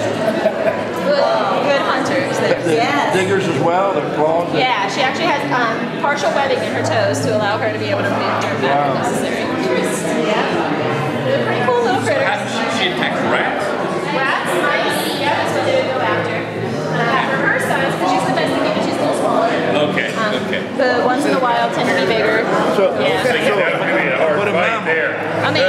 Good hunters. Yes. Diggers as well, their claws. Yeah, she actually has partial webbing in her toes to allow her to be able to move dirt back if necessary. Yeah. They're pretty cool little critters. She attacks rats? Rats, mice, yeah, that's what they would go after. For her size, because she's domesticated, she's a little smaller. Okay, okay. The ones in the wild tend to be bigger. So, yeah. That would be a hard fight there. I mean,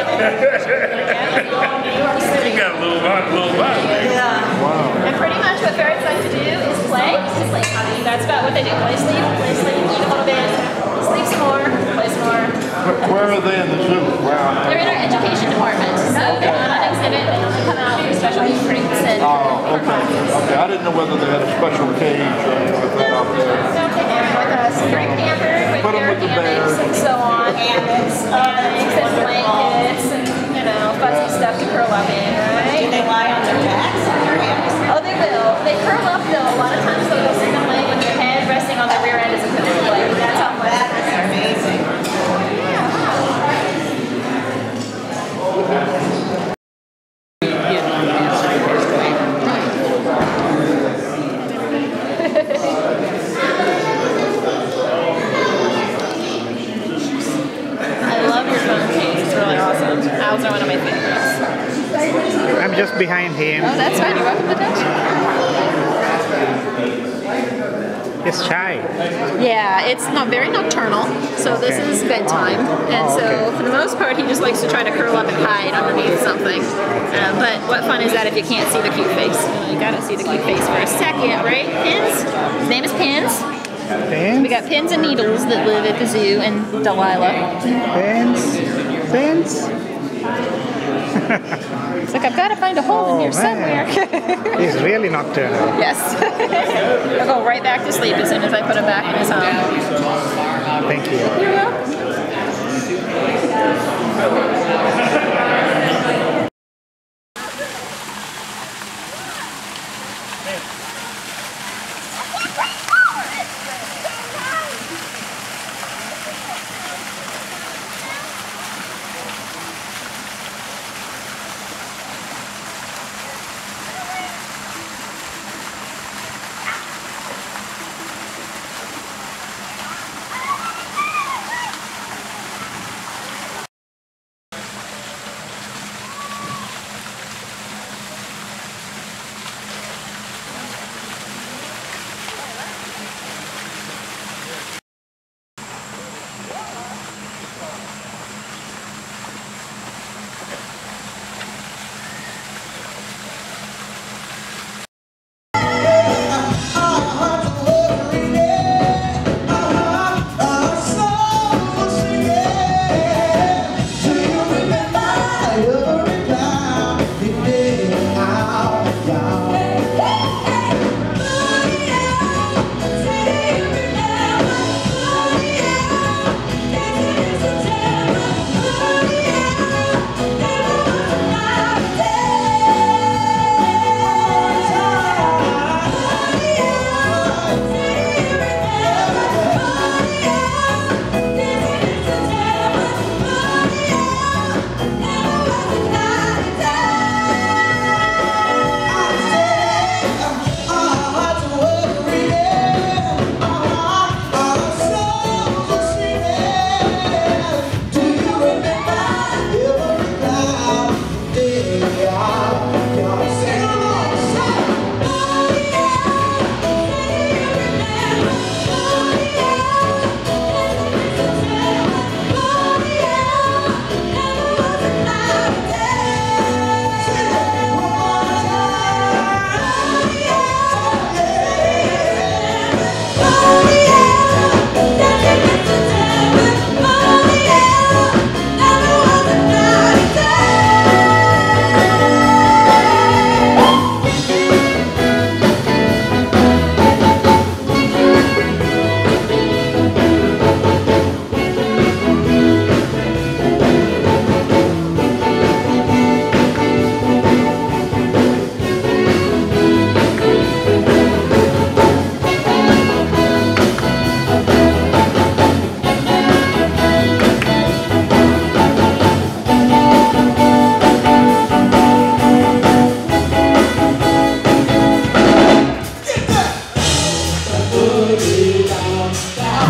You got a little body. yeah. wow. And pretty much what ferrets like to do is play. That's about what they do. Play, sleep, eat a little bit, sleep some more, play some more. Where are they in the zoo? Wow. They're in our education department, so they're not on exhibit. They only come out for special blueprints and for classes. Okay, I didn't know whether they had a special cage or anything like that out there. So they have with us, very pampered with Put 'em their with the hammocks bear. and so on. Hammocks and blankets and, you know, fuzzy stuff to curl up in, right? Do they lie on their backs or their hammocks? Oh, they will. They curl up though. A lot of times they'll see them laying with their head resting on their rear end as a pillow. Like, that's how much. That is amazing. I love your phone case. It's really awesome. Owls are one of my favorites. I'm just behind him. Oh, that's fine. You're welcome to touch. It's shy. Yeah, it's not very nocturnal, so this is bedtime, and so for the most part he just likes to try to curl up and hide underneath something. But what fun is that if you can't see the cute face? You gotta see the cute face for a second, right? Pins? His name is Pins. Pins? We got Pins and Needles that live at the zoo, and Delilah. Pins? Pins? It's like, I've got to find a hole in here somewhere. He's really nocturnal. Yes. He'll go right back to sleep as soon as I put him back in his home. Thank you. You're welcome.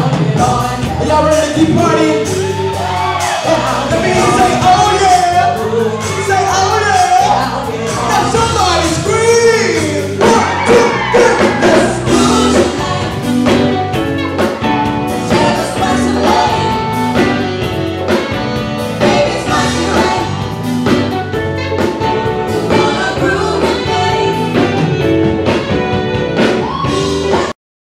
Are y'all ready to keep partying? Let me